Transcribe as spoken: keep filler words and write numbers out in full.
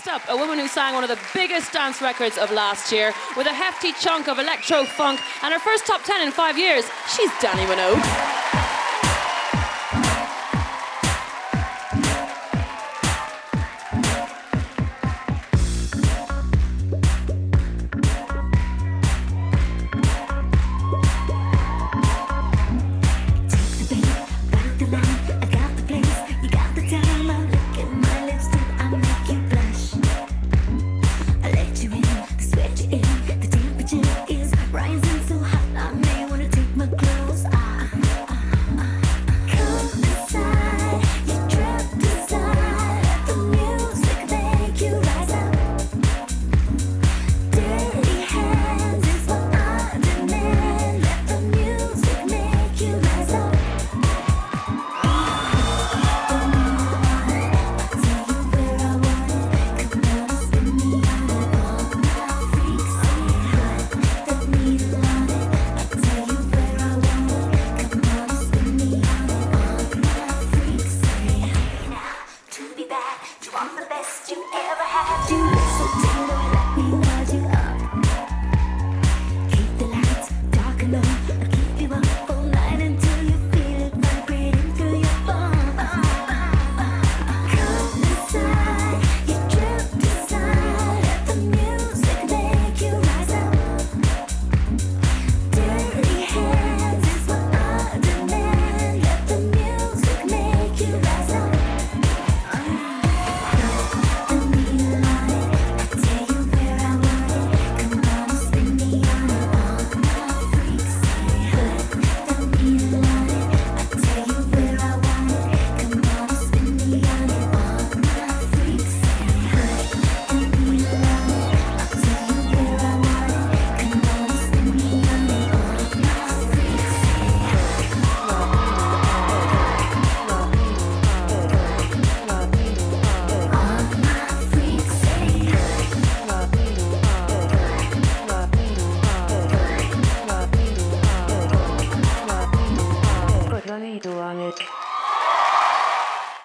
up, a woman who sang one of the biggest dance records of last year with a hefty chunk of electro funk and her first top ten in five years. She's Dannii Minogue.